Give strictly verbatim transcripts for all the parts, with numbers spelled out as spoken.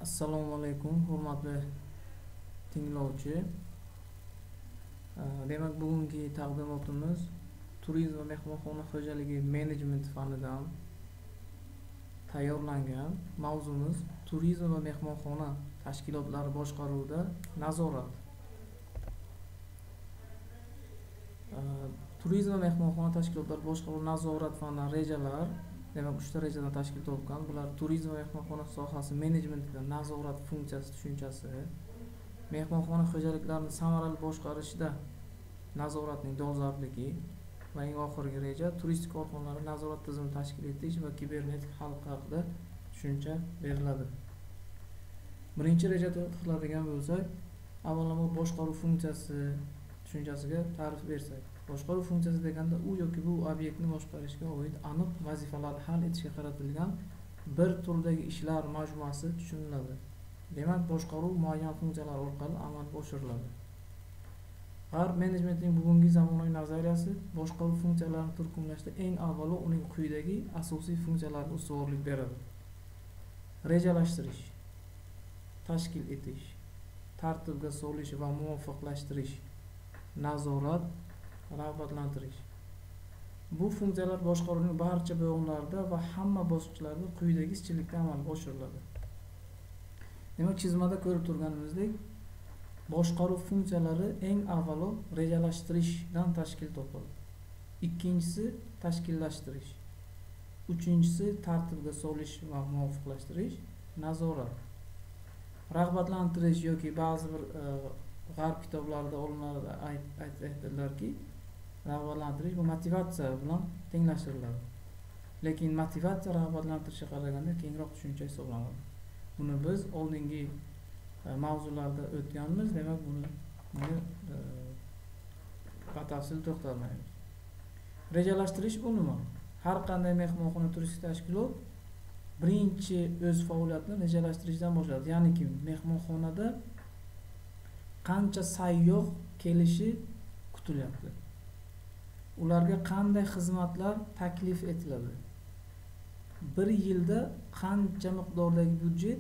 Assalomu alaykum, hurmatli tinglovchi. Demak, bugungi taqdimotimiz turizm va mehmonxona xo'jaligi menejment fanidan tayyorlangan. Mavzumiz turizm va mehmonxona tashkilotlari boshqaruvida nazorat. Turizm va mehmonxona tashkilotlari boshqaruvi nazorat fanidan rejalar, demak uchta rejadan tashkil topgan. Bular turizm va mehmonxona sohasi menejmentida nazorat funksiyasi tushunchasi, mehmonxona xo'jaliklarini samarali boshqarishda nazoratning dolzarbligi va eng oxirgi reja turistik korxonalar nazorat tizimini tashkil etish va kibernetik xalq haqida tushuncha beriladi. Birinchi reja to'xtaladigan bo'lsak, avvalambor boshqaruv funksiyasi tushunchasiga ta'rif bersak. Boshqaruv funksiyasi deganda u yoki bu obyektni boshqarishga oid aniq vazifalarni hal etishga qaratilgan bir turdagi ishlar majmuasi tushuniladi. Demak, boshqaruv muayyan funksiyalar orqali amalga oshiriladi. G'arb menejmentining bugungi zamonaviy nazariyasi boshqaruv funksiyalarini turkumlashda eng avvalo uning quyidagi asosiy funksiyalariga ustuvorlik beradi. Rejalashtirish, tashkil etish, tartibga solish va muvofiqlashtirish, nazorat, rag'batlantirish. Bu funksiyalar boshqaruvning barcha bo'g'inlarida va hamma bosqichlarida quyidagi izchillikda amalga oshiriladi. Demak, chizmada ko'rib turganimizdek, boshqaruv funksiyalari eng avvalo rejalashtirishdan tashkil topadi. Ikkinchisi tashkillashtirish. Uchinchisi tartibga solish va muvofiqlashtirish, nazorat. Rag'batlantirish yoki ba'zi bir g'arb kitoblarida olimlar aytadilarki, rag'batlantirish bu motivatsiya bilan tenglashtiriladi. Lekin motivatsiya rag'batlantirishga qaraganda kengroq tushuncha hisoblanadi. Buni biz oldingi mavzularda o'tganmiz, demak buni buni batafsil to'xtalmaymiz. Rejalashtirish bu nima? Har qanday mehmonxona turistik tashkilot birinchi o'z faoliyatini rejalashtirishdan boshlaydi. Ya'ni kim mehmonxonada qancha sayyoh kelishi kutilyapti? Ularga qanday xizmatlar taklif etiladi? Bir yilda qancha miqdordagi byudjet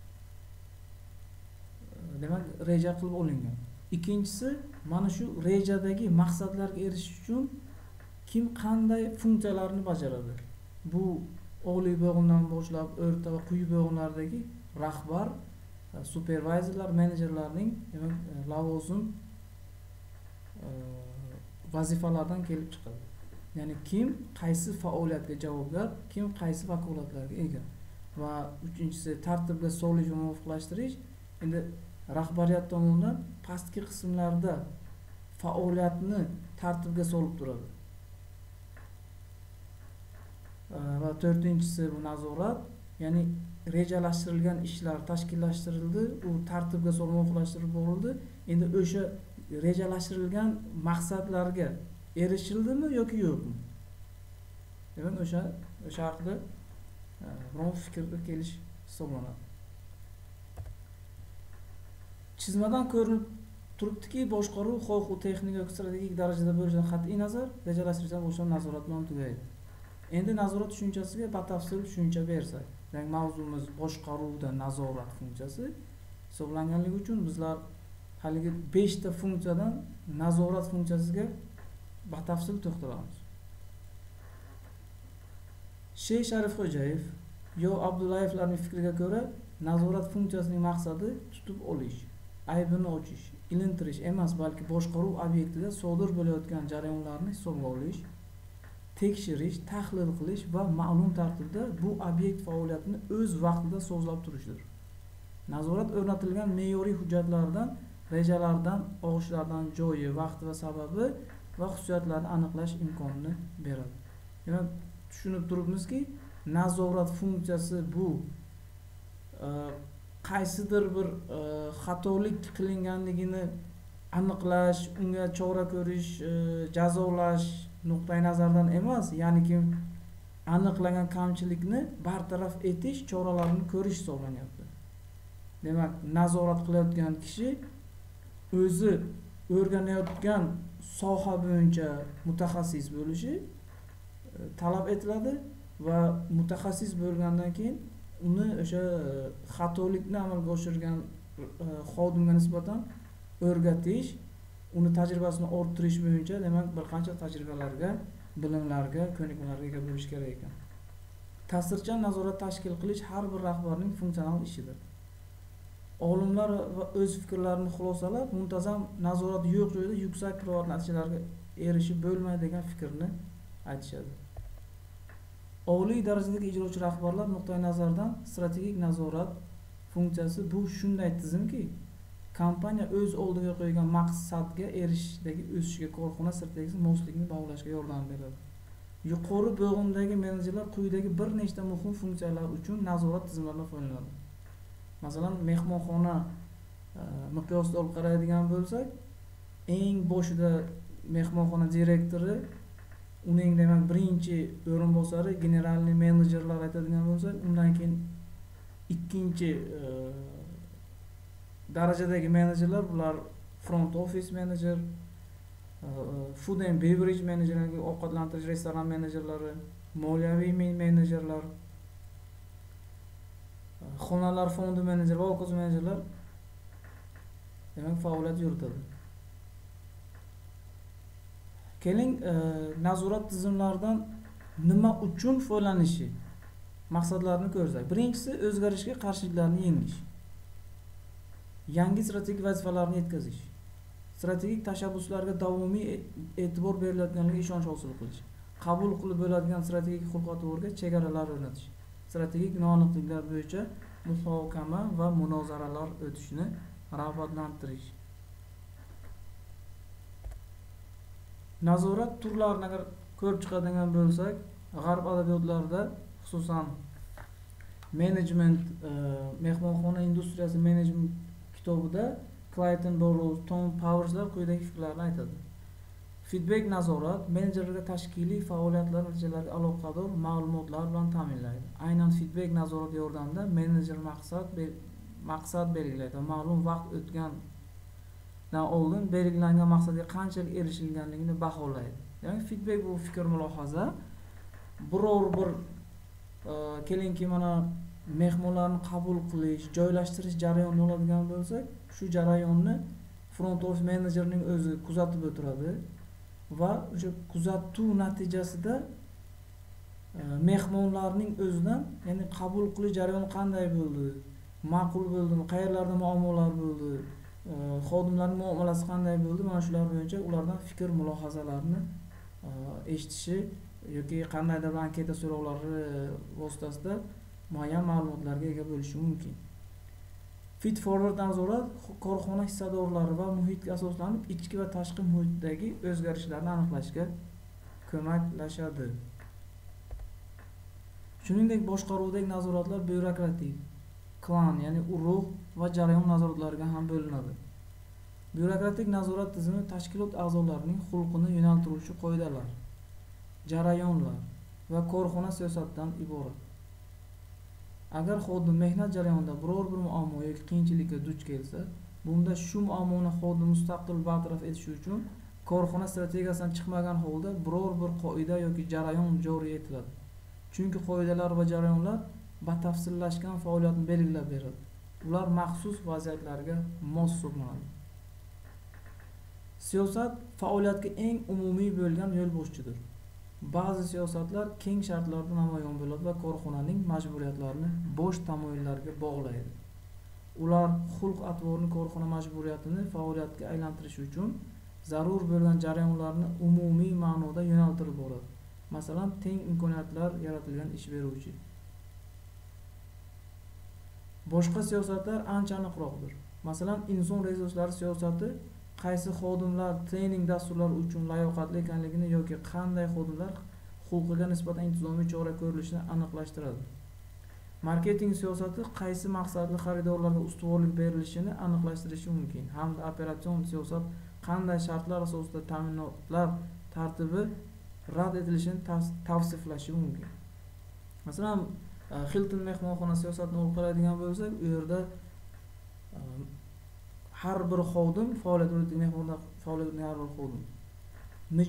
demak reja qilib olingan. Ikkinchisi, mana shu rejadagi maqsadlarga erishish uchun kim qanday funksiyalarni bajaradi? Bu oliy bo'g'indan boshlab o'rta va quyi bo'g'inlardagi rahbar, supervizorlar, menejerlarning demak lavozim vazifalardan kelib chiqadi. Ya'ni kim qaysi faoliyatga javobgar, kim qaysi vakolatlarga ega. Va uchinchisi tartibga solish va muvofiqlashtirish. Endi rahbariyat tomonidan pastki qismlarda faoliyatni tartibga solib turadi. Va to'rtinchisi bu nazorat, ya'ni rejalashtirilgan ishlar tashkillashtirildi, u tartibga solib muvofiqlashtirib bo'ldi. Endi o'sha rejalashtirilgan maqsadlarga erishildimi yoki yo'qmi? Demak, o'sha o'sha haqida biror fikrga kelish hisoblanadi. Chizmadan ko'rinib turibdiki, boshqaruv xoh u texnik yoki strategik darajada bo'lishidan qat'iy nazar rejalashtirishdan boshlanib nazorat bilan tugaydi. Endi nazorat tushunchasiga batafsil tushuncha bersak, demak mavzumiz boshqaruvda nazorat funksiyasi hisoblanganligi uchun bizlar haligi beshta funksiyadan nazorat funksiyasiga batafsil to'xtalamiz. Shey Sharifxo'jayev yo Abdullayevlarning fikriga ko'ra, nazorat funksiyasining maqsadi tutib olish, aybini ochish, ilintirish emas, balki boshqaruv obyektida sodir bo'layotgan jarayonlarni hisobga olish, tekshirish, tahlil qilish va ma'lum tartibda bu obyekt faoliyatini o'z vaqtida sozlab turishdir. Nazorat o'rnatilgan me'yoriy hujjatlardan, rejalardan, og'ishlardan joyi, vaqti va sababi va xususiyatlarini aniqlash imkonini beradi. Demak, tushunib turibmizki, nazorat funksiyasi bu e, qaysidir bir e, xatolik qilinganligini aniqlash, unga chora ko'rish, e, jazolash nuqtai nazardan emas, ya'ni kim aniqlagan kamchilikni bartaraf etish choralarini ko'rish hisoblanyapti. Demak, nazorat qilayotgan kishi o'zi o'rganayotgan soha bo'yicha mutaxassis bo'lishi talab etiladi va mutaxassis bo'lgandan keyin uni o'sha xatolikni amalga oshirgan xodimga nisbatan o'rgatish, uni tajribasini orttirish bo'yicha demak bir qancha tajribalarga, bilimlarga, ko'nikmalarga ega bo'lish kerak ekan. Ta'sirchan nazorat tashkil qilish har bir rahbarning funksional ishidir. Olimlar va o'z fikrlarini xulosalab, muntazam nazorat yo'q joyda yuksak pirovard natijalarga erishib bo'lmaydi degan fikrni aytishadi. Oliy darajadagi ijrochi rahbarlar nuqtai nazaridan strategik nazorat funksiyasi bu shunday tizimki, kompaniya o'z oldiga qo'ygan maqsadga erishishdagi o'sishga korxona strategiyasi mosligini bog'lashga yordam beradi. Yuqori bo'g'imdagi menejerlar quyidagi bir nechta muhim funksiyalar uchun nazorat tizimlaridan foydalanadi. Masalan, mehmonxona miqyosida olib qaraydigan bo'lsak, eng boshida mehmonxona direktori, uning demak birinchi o'rinbosari, generalniy menejerlar aytadigan bo'lsak, undan keyin ikkinchi darajadagi menejerlar, bular front office menejer, food and beverage menejerlari, ovqatlantirish restoran menejerlari, moliyaviy menejerlar, xonalar fondi menejer va hokazo menejerlar demak faoliyat yuritadi. Keling, nazorat tizimlaridan nima uchun foydalanishi maqsadlarini ko'rsak. Birinchisi, o'zgarishga qarshiliklarni yengish. Yangi strategik vazifalarni yetkazish. Strategik tashabbuslarga doimiy e'tibor beriladiganligiga ishonch hosil qilish. Qabul qilib bo'ladigan strategik xulq-atvorga chegaralar o'rnatish. Strategik noaniqliklar bo'yicha muhokama va munozaralar o'tishni rag'batlantirish. Nazorat turlarini agar ko'rib chiqadigan bo'lsak, g'arb adabiyotlarida, xususan Management, mehmonxona industriyasi management kitobida Clayton Burrows, Tom Powerslar quyidagi fikrlarni aytadi. Feedback nazorat menejerlarga tashkiliy faoliyatlar natijalariga aloqador ma'lumotlar bilan ta'minlaydi. Aynan feedback nazorat yordamida menejer maqsad maqsad belgilaydi va ma'lum vaqt o'tgandan oldin belgilangan maqsadga qanchalik erishilganligini baholaydi. Ya'ni feedback bu fikr mulohaza. Biror bir kelinki mana mehmonlarni qabul qilish, joylashtirish jarayoni bo'ladigan bo'lsak, shu jarayonni front office menejerning o'zi kuzatib o'tiradi va o'sha kuzatuv natijasida mehmonlarning o'zidan, ya'ni qabul qilish jarayoni qanday bo'ldi, ma'qul bo'ldimi, qayerlarda muammolar bo'ldi, xodimlarning muomalasi qanday bo'ldi, mana shular bo'yicha ulardan fikr mulohazalarni eshitishi yoki qandaydir bir anketa so'rovlari vositasida muayyan ma'lumotlarga ega bo'lishi mumkin. Feed forward nazorat korxona hissadorlari va muhitga asoslanib ichki va tashqi muhitdagi o'zgarishlarni aniqlashga ko'maklashadi. Shuningdek, boshqaruvdagi nazoratlar byurokratik, klan, ya'ni urug' va jarayon nazoratlariga ham bo'linadi. Byurokratik nazorat tizimi tashkilot a'zolarining xulqini yo'naltiruvchi qoidalar, jarayonlar va korxona siyosatidan iborat. Agar xodim mehnat jarayonida biror bir muammo yoki qiyinchilikka duch kelsa, bunda shu muammoni xodim mustaqil bartaraf etish uchun korxona strategiyasidan chiqmagan holda biror bir qoida yoki jarayon joriy etiladi. Chunki qoidalar va jarayonlar batafsillashgan faoliyatni belgilab beradi. Ular maxsus vaziyatlarga mos hisoblanadi. Siyosat faoliyatga eng umumiy bo'lgan yo'l boshchidir. Ba'zi siyosatlar keng shartlarda namoyon bo'ladi va korxonaning majburiyatlarini bo'sh tamoyillarga bog'laydi. Ular xulq-atvorni korxona majburiyatini faoliyatga aylantirish uchun zarur bo'lgan jarayonlarni umumiy ma'noda yo'naltirib boradi. Masalan, teng imkoniyatlar yaratilgan ish beruvchi. Boshqa siyosatlar ancha aniqroqdir. Masalan, inson resurslari siyosati qaysi xodimlar trening dasturlari uchun layoqatli ekanligini yoki qanday xodimlar huquqiga nisbatan intizomiy chora ko'rilishini aniqlashtiradi. Marketing siyosati qaysi maqsadli xaridorlarga ustuvorlik berilishini aniqlashtirishi mumkin, hamda operatsion siyosat qanday shartlar asosida ta'minotlar tartibi rad etilishini tavsiflashi mumkin. Masalan, Hilton mehmonxona siyosatini olib qaraydigan bo'lsak, u yerda har bir xodim faoliyat yuritgan mehmonxona faoliyat yuritgan har bir xodim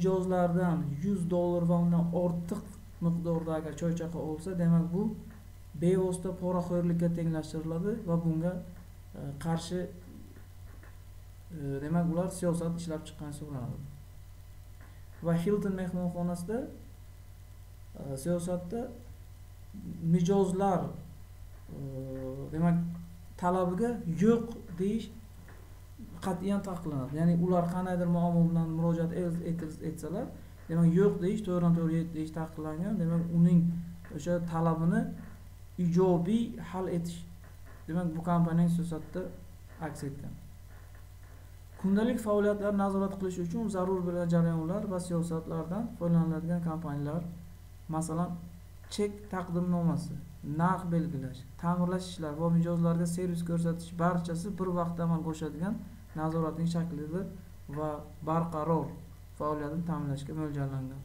mijozlardan yuz dollar va undan ortiq miqdorda agar choy-chaqa olsa, demak bu bevosita poraxo'rlikka tenglashtiriladi va bunga e, qarshi e, demak ular siyosat ishlab chiqqan hisoblanadi. Va Hilton mehmonxonasida e, siyosatda mijozlar e, demak talabiga yo'q deyish qat'iyan taqiqlanadi. Ya'ni ular qandaydir muammo bilan murojaat etsalar, demak yo'q deyish, to'g'ridan-to'g'ri deyish taqiqlangan. Demak uning o'sha talabini ijobiy hal etish, demak bu kompaniyaning siyosatida aks etgan. Kundalik faoliyatlarni nazorat qilish uchun zarur bo'lgan jarayonlar va siyosatlardan foydalanadigan kompaniyalar, masalan, chek taqdimnomasi, narx belgilash, ta'mirlash ishlari va mijozlarga servis ko'rsatish barchasi bir vaqtda amalga oshadigan nazoratning shaklidir va barqaror faoliyatini ta'minlashga mo'ljallangan.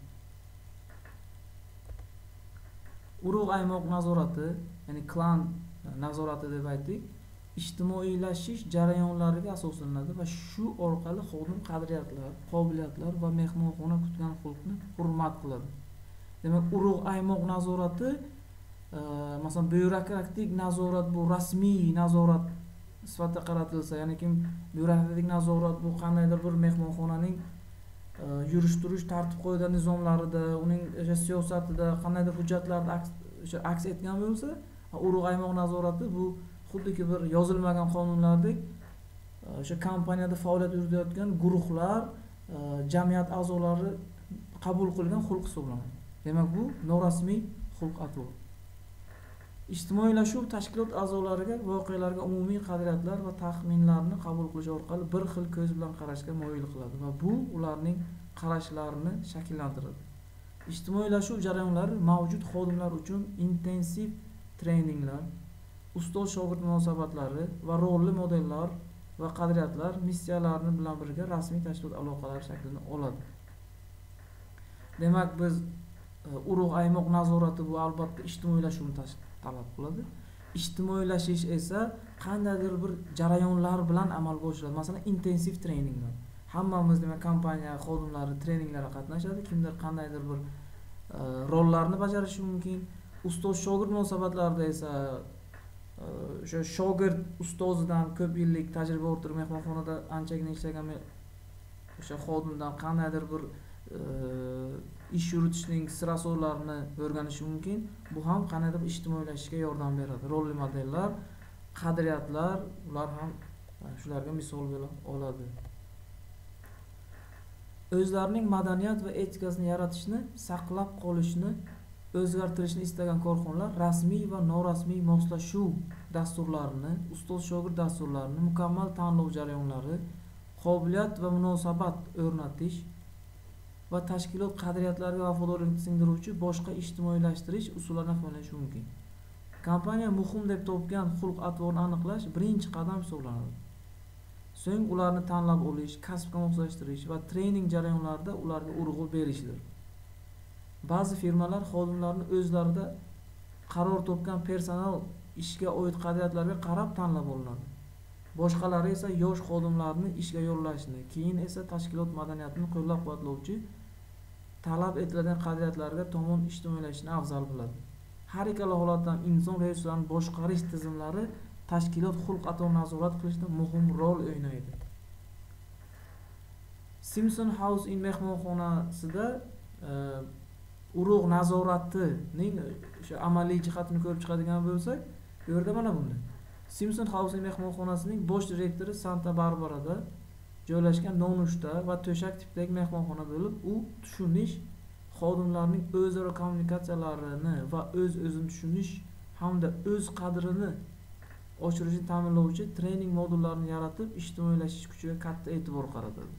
Urug' aymoq nazorati, ya'ni klan nazorati deb aytdik, ijtimoiylashish jarayonlariga asoslanadi va shu orqali xodim qadriyatlar, qobiliyatlar va mehmonxona kutgan xulqni hurmat qiladi. Demak, urug' aymoq nazorati, e, masalan, byurokratik nazorat bu rasmiy nazorat sifatida qaratilsa, ya'ni kim byurokratik nazorat bu qandaydir bir mehmonxonaning e, yurish-turish, tartib-qoida nizomlarida, uning o'sha siyosatida qandaydir hujjatlarda aks, o'sha aks etgan bo'lsa, urug' aymoq nazorati bu xuddiki bir yozilmagan qonunlardek o'sha kompaniyada faoliyat yuritayotgan guruhlar, e, jamiyat a'zolari qabul qilgan xulq hisoblanadi. Demak, bu norasmiy xulq-atvor. Ijtimoiylashuv tashkilot a'zolariga voqealarga umumiy qadriyatlar va taxminlarni qabul qilish orqali bir xil ko'z bilan qarashga moyil qiladi va bu ularning qarashlarini shakllantiradi. Ijtimoiylashuv jarayonlari mavjud xodimlar uchun intensiv treninglar, ustoz-shogird munosabatlari va rolli modellar va qadriyatlar missiyalarini bilan birga rasmiy tashkilot aloqalari shaklini oladi. Demak, biz urug' aymoq nazorati bu albatta ijtimoiylashuvni talab qiladi. Ijtimoiylashish esa qandaydir bir jarayonlar bilan amalga oshiriladi. Masalan, intensiv treninglar. Hammamiz demak kompaniya xodimlari treninglarga qatnashadi. Kimdir qandaydir bir e, rollarni bajarishi mumkin. Ustoz-shogird munosabatlarida esa o'sha e, shogird ustozidan ko'p yillik tajriba orttirib mehmonxonada anchagina ishlagan o'sha xodimdan qandaydir bir e, ish yuritishning sir-asrorlarini o'rganishi mumkin. Bu ham qandaydir ijtimoiylashishga yordam beradi. Rolli modellar, qadriyatlar, ular ham shularga misol bo'la oladi. O'zlarining madaniyat va etikasini yaratishni, saqlab qolishni, o'zgartirishni istagan korxonalar rasmiy va norasmiy moslashuv dasturlarini, ustoz-shogird dasturlarini, mukammal tanlov jarayonlari, qobiliyat va munosabat o'rnatish va tashkilot qadriyatlariga vafodorlikni singdiruvchi boshqa ijtimoiylashtirish usullaridan foydalanishi mumkin. Kompaniya muhim deb topgan xulq-atvorni aniqlash birinchi qadam hisoblanadi. So'ng ularni tanlab olish, kasbga moslashtirish va trening jarayonlarida ularga urg'u berishdir. Ba'zi firmalar xodimlarni o'zlarida qaror topgan personal ishga oid qadriyatlarga qarab tanlab olinadi. Boshqalari esa yosh xodimlarni ishga yollashni, keyin esa tashkilot madaniyatini qo'llab-quvvatlovchi talab etiladigan qadriyatlarga tomon ijtimoiylashishni afzal biladi. Har ikkala holatda ham inson resurslarini boshqarish tizimlari tashkilot xulq-atvorni nazorat qilishda muhim rol o'ynaydi. Simpson House in mehmonxonasida e, urug' nazoratining o'sha amaliy jihatini ko'rib chiqadigan bo'lsak, bu yerda mana bunday. Simpson House in mehmonxonasining bosh direktori Santa Barbarada joylashgan nonushta va to'shak tipidagi mehmonxona bo'lib, u tushunish, xodimlarning o'zaro kommunikatsiyalarini va o'z-o'zini tushunish hamda o'z qadrini oshirishni ta'minlovchi trening modullarini yaratib, ijtimoiylashish kuchiga katta e'tibor qaratadi.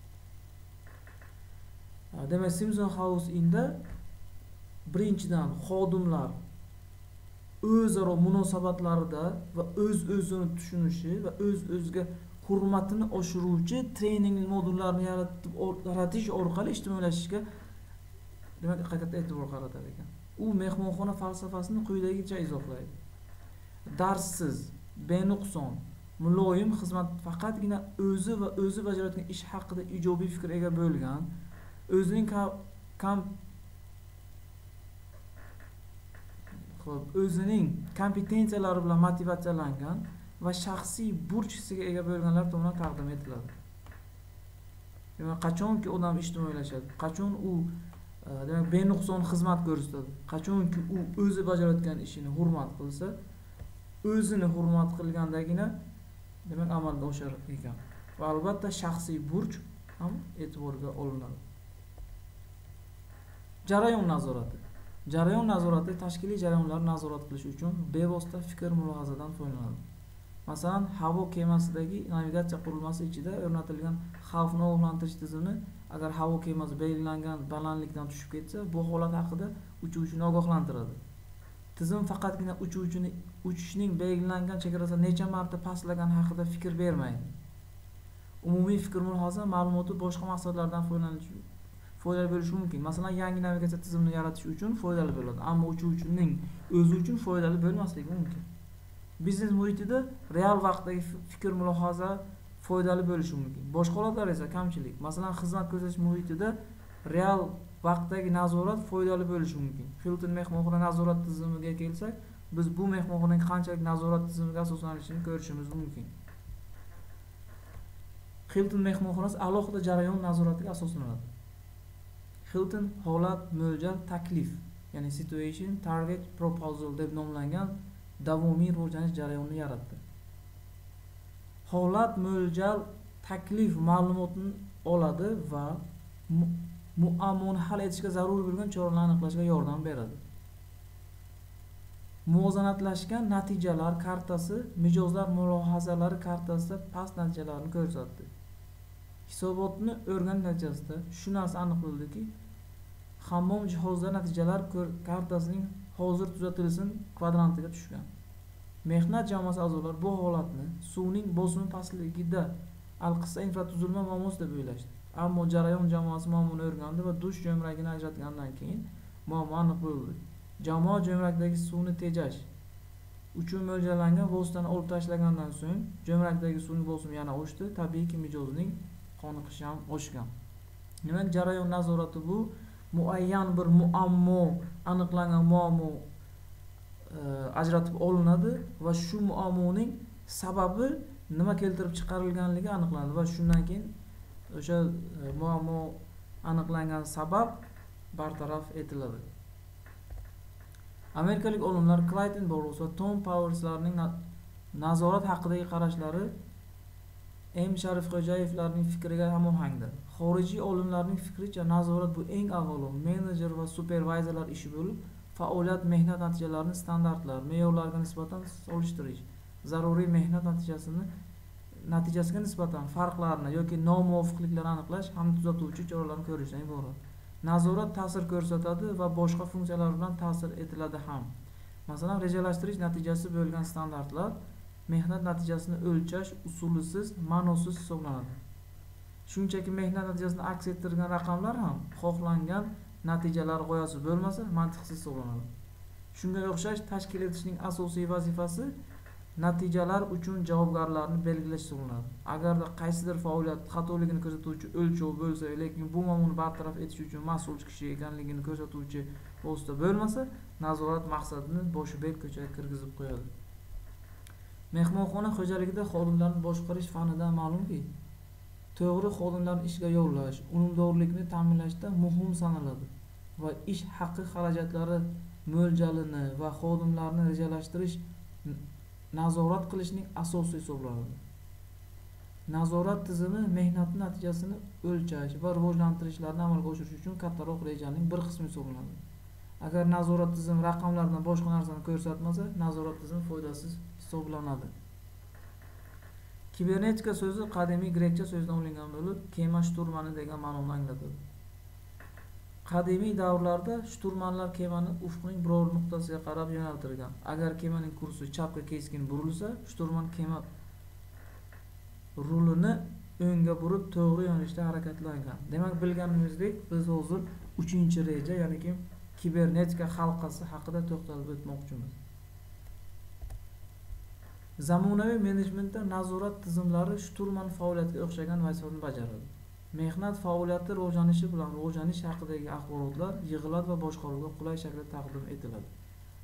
Demak, Simpson House inda birinchidan xodimlar o'zaro munosabatlarida va o'z-o'zini tushunishi va o'z-o'ziga hurmatini oshiruvchi trening modullarini yaratib yaratish orqali ijtimoiylashishga demak haqiqatda e'tibor qaratar ekan. U mehmonxona falsafasini quyidagicha izohlaydi. Darsiz, benuqson, muloyim xizmat faqatgina o'zi va o'zi bajarayotgan ish haqida ijobiy fikr ega bo'lgan, o'zining kam Xo'p, o'zining kompetensiyalari bilan motivatsiyalangan va shaxsiy burch hissiga ega bo'lganlar tomonidan taqdim etiladi. Demak, qachonki odam ijtimoiylashadi, qachon u demak benuqson xizmat ko'rsatadi, qachonki u o'zi bajarayotgan ishini hurmat qilsa, o'zini hurmat qilgandagina demak amalga oshar ekan. Va albatta shaxsiy burch ham e'tiborga olinadi. Jarayon nazorati. Jarayon nazorati tashkiliy jarayonlarni nazorat qilish uchun bevosita fikr mulohazadan foydalanadi. Masalan, havo kemasidagi navigatsiya qurilmasi ichida o'rnatilgan xavfni ogohlantirish tizimi agar havo kemasi belgilangan balandlikdan tushib ketsa, bu holat haqida uchuvchini ogohlantiradi. Tizim faqatgina uchuvchini uchishning belgilangan chegarasidan necha marta pastlagan haqida fikr bermaydi. Umumiy fikr mulohaza ma'lumotni boshqa maqsadlardan foydalanish foydali bo'lishi mumkin. Masalan, yangi navigatsiya tizimini yaratish uchun foydali bo'ladi, ammo uchuvchining o'zi uchun foydali bo'lmasligi mumkin. Biznes muhitida real vaqtdagi fikr mulohaza foydali bo'lishi mumkin. Boshqa holatlar esa kamchilik. Masalan, xizmat ko'rsatish muhitida real vaqtdagi nazorat foydali bo'lishi mumkin. Hilton mehmonxona nazorat tizimiga kelsak, biz bu mehmonxonaning qanchalik nazorat tizimiga asoslanishini ko'rishimiz mumkin. Hilton mehmonxonasi alohida jarayon nazoratiga asoslanadi. Hilton holat, mo'ljal, taklif, ya'ni situation, target, proposal deb nomlangan davomiy rivojlanish jarayonini yaratdi. Holat, mo'ljal, taklif ma'lumotni oladi va muammoni hal etishga zarur bo'lgan choralarni aniqlashga yordam beradi. Muvozanatlashgan natijalar kartasi mijozlar mulohazalari kartasida past natijalarni ko'rsatdi. Hisobotni o'rganish natijasida shu narsa aniqlandiki, hammom jihozlar natijalar kartasining hozir tuzatilsin kvadrantiga tushgan. Mehnat jamoasi a'zolari bu holatni suvning bosimi pastligida alqissa infratuzilma muammosi deb o'ylashdi. Ammo jarayon jamoasi muammoni o'rgandi va dush jo'mragini ajratgandan keyin muammo aniq bo'ldi. Jamoa jo'mrakdagi suvni tejash uchun mo'ljallangan vositani olib tashlagandan so'ng jo'mrakdagi suvning bosimi yana oshdi. Tabiiyki mijozning qoniqishi ham oshgan. Demak, jarayon nazorati bu muayyan bir muammo, aniqlangan muammo e, ajratib olinadi va shu muammoning sababi nima keltirib chiqarilganligi aniqlanadi va shundan keyin o'sha e, muammo aniqlangan sabab bartaraf etiladi. Amerikalik olimlar Clayton Burrows va Tom Powerslarning na nazorat haqidagi qarashlari M. Sharifxo'jayevlarning fikriga hamohangdir. Xorijiy olimlarning fikricha nazorat bu eng avvalo menejer va supervizorlar ishi bo'lib, faoliyat mehnat natijalarini standartlar, me'yorlarga nisbatan solishtirish, zaruriy mehnat natijasini natijasiga nisbatan farqlarni yoki nomuvofiqliklarni aniqlash hamda tuzatuvchi choralarni ko'rishdan iborat. Nazorat ta'sir ko'rsatadi va boshqa funksiyalar bilan ta'sir etiladi ham. Masalan, rejalashtirish natijasi bo'lgan standartlar mehnat natijasini o'lchash usulisiz, ma'nosiz hisoblanadi. Shunchaki mehnat natijasini aks ettirgan raqamlar ham xohlangan natijalar g'oyasi bo'lmasa mantiqsiz hisoblanadi. Shunga o'xshash tashkil etishning asosiy vazifasi natijalar uchun javobgarlarni belgilash hisoblanadi. Agarda qaysidir faoliyat xatoligini ko'rsatuvchi o'lchov bo'lsa, lekin bu muammoni bartaraf etish uchun mas'ul kishi ekanligini ko'rsatuvchi vosita bo'lmasa, nazorat maqsadini boshi berk ko'chaga kirgizib qo'yadi. Mehmonxona xo'jaligida xodimlarni boshqarish fanidan ma'lumki, to'g'ri xodimlarni ishga yollash, unumdorlikni ta'minlashda muhim sanaladi va ish haqi xarajatlari mo'ljalini va xodimlarni rejalashtirish nazorat qilishning asosi hisoblanadi. Nazorat tizimi mehnat natijasini o'lchash va rivojlantirishlarni amalga oshirish uchun kattaroq rejaning bir qismi hisoblanadi. Agar nazorat tizimi raqamlardan boshqa narsani ko'rsatmasa, nazorat tizimi foydasiz hisoblanadi. Kibernetika so'zi qadimiy grekcha so'zdan olingan bo'lib, kema shturmani degan ma'noni anglatadi. Qadimiy davrlarda shturmanlar kemani ufqning biror nuqtasiga qarab yo'naltirgan. Agar kemaning kursi chapga keskin burilsa, shturman kema rulini o'ngga burib to'g'ri yo'nalishda harakatlangan. Demak, bilganimizdek, biz hozir uchinchi reja, ya'ni ki kibernetika halqasi haqida to'xtalib o'tmoqchimiz. Zamonaviy menejmentda nazorat tizimlari shturman faoliyatiga o'xshagan vazifani bajaradi. Mehnat faoliyati rivojlanishi bilan rivojlanish haqidagi axborotlar yig'iladi va boshqaruvga qulay shaklda taqdim etiladi.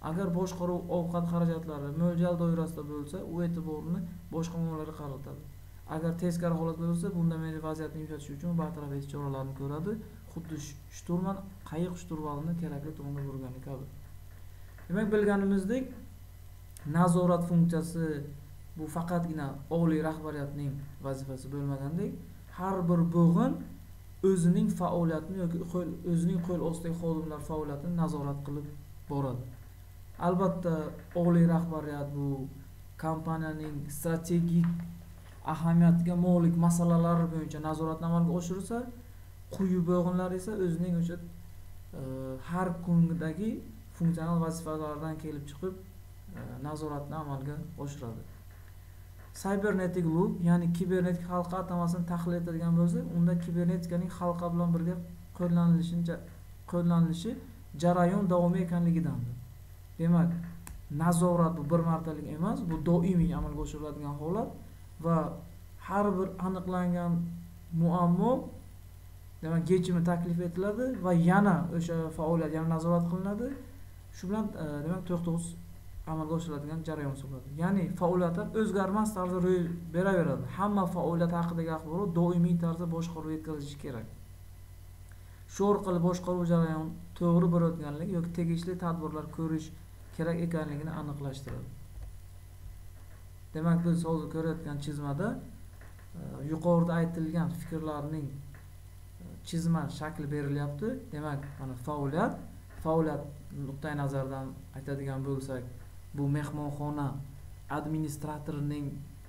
Agar boshqaruv ovqat xarajatlari mo'ljal doirasida bo'lsa, u e'tiborni boshqa omillarga qaratadi. Agar teskari holat bo'lsa, bunda men vaziyatni yumshatish uchun bartaraf etish choralarini ko'radi. Xuddi shturman qayiq shturvalini kerakli tomonga burgani kabi. Demak, bilganimizdek, nazorat funksiyasi bu faqatgina oliy rahbariyatning vazifasi bo'lmagandek, har bir bo'g'in o'zining faoliyatini yoki o'zining qo'l ostidagi xodimlar faoliyatini nazorat qilib boradi. Albatta, oliy rahbariyat bu kompaniyaning strategik ahamiyatiga molik masalalar bo'yicha nazoratni amalga oshirsa, quyi bo'g'inlar esa o'zining o'sha har kundagi funksional vazifalaridan kelib chiqib nazoratni amalga oshiradi. Cybernetic loop, ya'ni kibernetik halqa atamasini tahlil etadigan bo'lsak, unda kibernetikaning halqa bilan birga qo'llanilishi qo'llanilishi jarayon davomiy ekanligidandir. Demak, nazorat bu bir martalik emas, bu doimiy amalga oshiriladigan holat va har bir aniqlangan muammo demak yechimi taklif etiladi va yana o'sha faoliyat yana nazorat qilinadi. Shu bilan demak to'xtovsiz amalga oshiriladigan jarayon hisoblanadi. Ya'ni faoliyatlar o'zgarmas tarzda ro'y beraveradi. Hamma faoliyat haqidagi axborot doimiy tarzda boshqaruvga yetkazilishi kerak. Shu orqali boshqaruv jarayon to'g'ri borayotganligi yoki tegishli tadbirlar ko'rish kerak ekanligini aniqlashtiradi. Demak, biz hozir ko'rayotgan chizmada yuqorida aytilgan fikrlarning chizma shakli berilyapti. Demak, mana faoliyat, faoliyat nuqtai nazaridan aytadigan bo'lsak, bu mehmonxona administratorining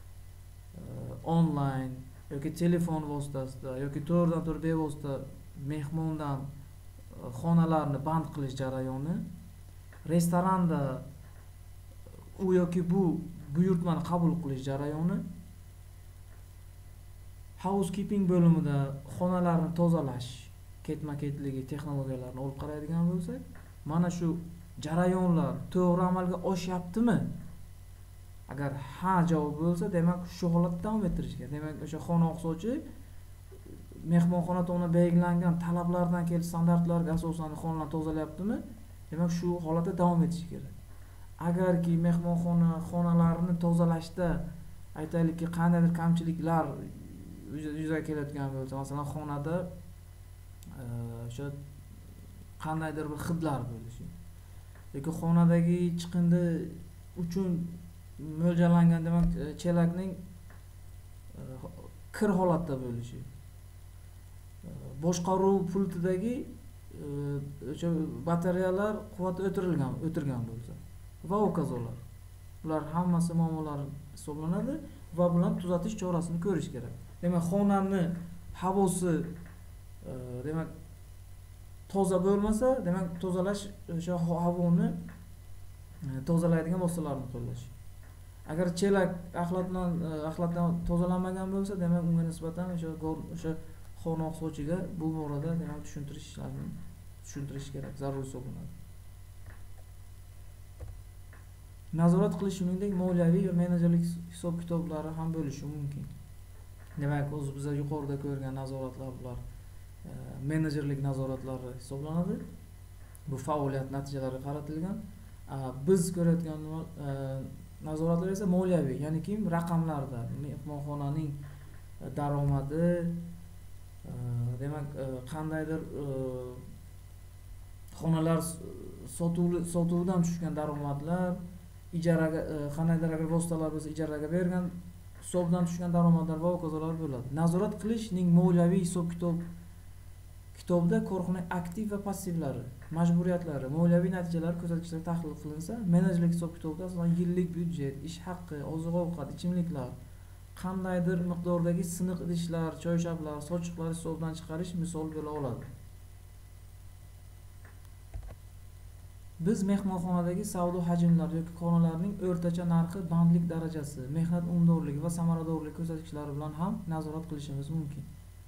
onlayn yoki telefon vositasida yoki to'g'ridan to'g'ri bevosita mehmondan xonalarni band qilish jarayoni, restoranda u yoki bu buyurtmani qabul qilish jarayoni, housekeeping bo'limida xonalarni tozalash ketma-ketligi texnologiyalarini olib qaraydigan bo'lsak, mana shu jarayonlar to'g'ri amalga oshyaptimi? Agar ha javob bo'lsa, demak shu holatda davom ettirish kerak. Demak, o'sha xona oqsovchi mehmonxona tomonidan belgilangan talablardan kelib standartlarga asosan xonalarni tozalayaptimi? Demak, shu holatda davom etish kerak. Agarki mehmonxona xonalarini tozalashda aytaylikki qandaydir kamchiliklar yuzaga kelayotgan bo'lsa, masalan, xonada o'sha qandaydir bir hidlar bo'lishi yoki xonadagi chiqindi uchun mo'ljallangan demak chelakning kir holatda bo'lishi, boshqaruv pultidagi o'sha batareyalar quvvati o'tirilgan o'tirgan bo'lsa va hokazolar, bular hammasi muammolar hisoblanadi va bularni tuzatish chorasini ko'rish kerak. Demak, xonani havosi demak toza bo'lmasa, demak tozalash o'sha havoni tozalaydigan vositalarni qo'llash. Agar chelak axlat bilan axlatdan tozalanmagan bo'lsa, demak unga nisbatan o'sha o'sha xona oqsovchiga bu borada demak tushuntirish ishlarini tushuntirish kerak, zarur hisoblanadi. Nazorat qilish shuningdek moliyaviy va menejerlik hisob-kitoblari ham bo'lishi mumkin. Demak, o'zi biz yuqorida ko'rgan nazoratlar bular menejerlik nazoratlari hisoblanadi. Bu faoliyat natijalariga qaratilgan. Biz ko'rayotgan nazoratlar esa moliyaviy, ya'ni kim raqamlarda, mehmonxonaning daromadi, demak qandaydir xonalar sotuvdan tushgan daromadlar, ijaraga qandaydir agar vositalar bo'lsa ijaraga bergan hisobdan tushgan daromadlar va hokazolar bo'ladi. Nazorat qilishning moliyaviy hisob-kitob kitobda korxona aktiv va passivlari, majburiyatlari, moliyaviy natijalari, ko'rsatkichlari tahlil qilinsa, menejerlik hisob-kitobda asosan yillik byudjet, ish haqqi, oziq-ovqat, ichimliklar, qandaydir miqdordagi siniq idishlar, choyshablar, sochiqlar hisobdan chiqarish misol bo'la oladi. Biz mehmonxonadagi savdo hajmlari yoki xonalarning o'rtacha narxi, bandlik darajasi, mehnat unumdorligi va samaradorlik ko'rsatkichlari bilan ham nazorat qilishimiz mumkin.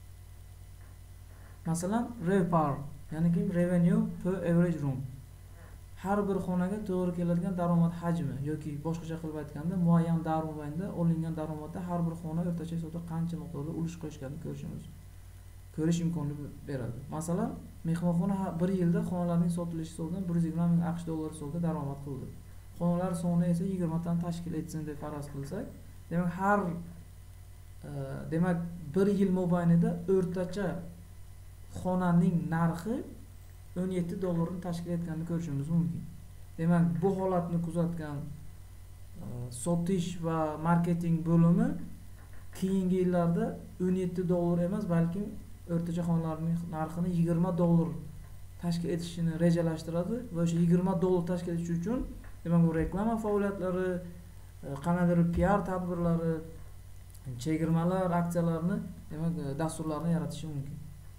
Masalan, RevPAR, ya'ni ki revenue per average room. Har bir xonaga to'g'ri keladigan daromad hajmi yoki boshqacha qilib aytganda, muayyan daromadda olingan daromadda har bir xona o'rtacha hisobda qancha miqdorda ulush qo'shganini ko'rishimiz ko'rish imkonini beradi. Masalan, mehmonxona bir yilda xonalarning sotilishi hisobidan bir yuz yigirma ming AQSh dollari hisobida daromad qildi. Xonalar soni esa yigirma tani tashkil etsin deb faraz qilsak, demak har e, demak bir yil mobaynida o'rtacha xonaning narxi o'n yetti dollarni tashkil etganini ko'rishimiz mumkin. Demak, bu holatni kuzatgan e, sotish va marketing bo'limi keyingi yillarda o'n yetti dollar emas, balki o'rtacha xonalarning narxini yigirma dollar tashkil etishini rejalashtiradi va o'sha yigirma dollar tashkil etish uchun demak bu reklama faoliyatlari, qanaqadir P R tadbirlari, chegirmalar, aksiyalarni, demak dasturlarni yaratishi mumkin.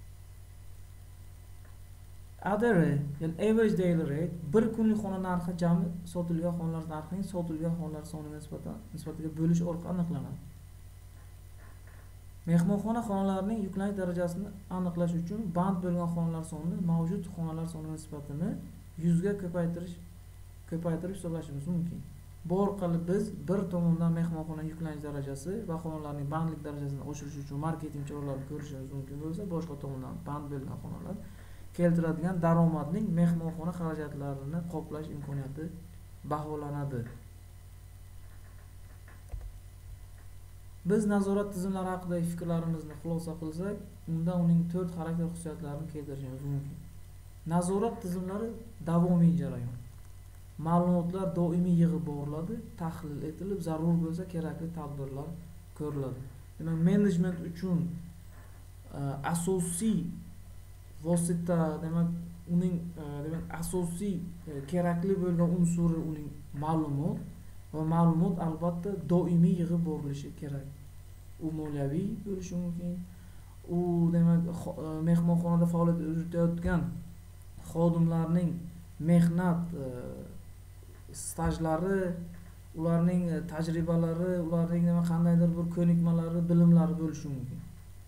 A D R, ya'ni average daily rate, bir kunlik xona narxi jami sotilgan xonalar narxining sotilgan xonalar soniga nisbatan nisbatiga bo'lish orqali aniqlanadi. Mehmonxona xonalarining yuklanish darajasini aniqlash uchun band bo'lgan xonalar sonini mavjud xonalar soniga nisbatini yuz ga ko'paytirish ko'paytirib hisoblashimiz mumkin. Bu orqali biz bir tomondan mehmonxona yuklanish darajasi va xonalarning bandlik darajasini oshirish uchun marketing choralarini ko'rishimiz mumkin bo'lsa, boshqa tomondan band bo'lgan xonalar keltiradigan daromadning mehmonxona xarajatlarini qoplash imkoniyati baholanadi. Biz nazorat tizimlari haqidagi fikrlarimizni xulosa qilsak, unda uning to'rt xarakter xususiyatlarini keltirishimiz mumkin. Nazorat tizimlari davomiy jarayon. Ma'lumotlar doimiy yig'ib boriladi, tahlil etilib, zarur bo'lsa kerakli tadbirlar ko'riladi. Demak, menejment uchun asosiy vosita, demak, uning demak asosiy kerakli bo'lgan unsuri uning ma'lumot va ma'lumot albatta doimiy yig'ib borilishi kerak. U moliyaviy bo'lishi mumkin. U demak mehmonxonada faoliyat yuritayotgan xodimlarning mehnat stajlari, ularning tajribalari, ularning nima qandaydir bir ko'nikmalari, bilimlari bo'lishi mumkin.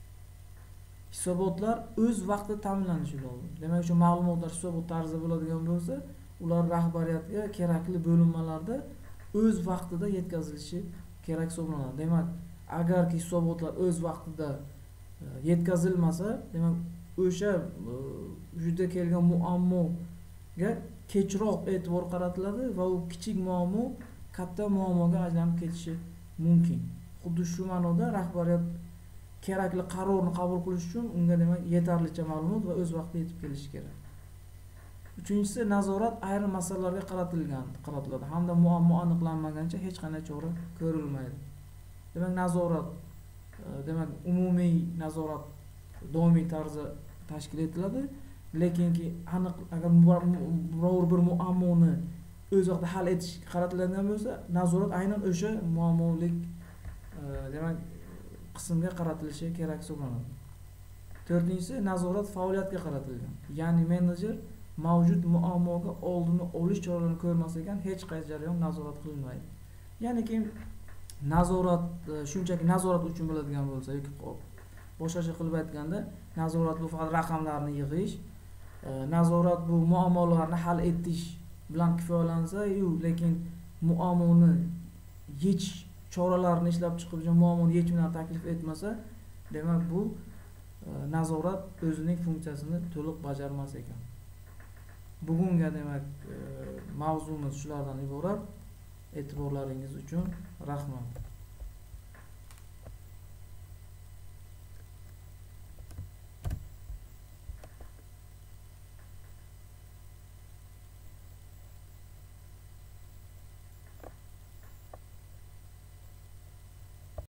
Hisobotlar o'z vaqtida ta'minlanishi lozim. Demak, shu ma'lumotlar hisobot tarzida bo'ladigan bo'lsa, ular rahbariyatga kerakli bo'linmalarda o'z vaqtida yetkazilishi kerak hisoblanadi. Demak, agarki hisobotlar o'z vaqtida yetkazilmasa, demak, o'sha juda kelgan muammoga kechroq e'tibor qaratiladi va u kichik muammo katta muammoga aylanib ketishi mumkin. Xuddi shu ma'noda rahbariyat kerakli qarorni qabul qilish uchun unga demak yetarlicha ma'lumot va o'z vaqtida yetib kelishi kerak. Uchinchisi, nazorat ayrim masalalarga qaratilgan, qaratiladi hamda muammo aniqlanmaguncha hech qanday chora ko'rilmaydi. Demak, nazorat demak umumiy nazorat doimiy tarzda tashkil etiladi, lekinki aniq agar biror bir muammoni o'z vaqtida hal etish qaratiladigan bo'lsa, nazorat aynan o'sha muammolik demak qismga qaratilishi kerak hisoblanadi. To'rtinchisi, nazorat faoliyatga qaratilgan. Ya'ni menejer mavjud muammoga oldini olish choralarini ko'rmas ekan, hech qaysi jarayon nazorat qilinmaydi. Ya'ni ki nazorat shunchaki nazorat uchun bo'ladigan bo'lsa yoki boshqacha qilib aytganda, nazorat bu faqat raqamlarni yig'ish, nazorat bu muammolarni hal etish bilan kifoyalansa, yo'q, lekin muammoni yechish choralarini ishlab chiqib, muammoni yechimini taklif etmasa, demak bu nazorat o'zining funksiyasini to'liq bajarmas ekan. Bugunga demak mavzumiz shulardan iborat. E'tiborlaringiz uchun rahmat.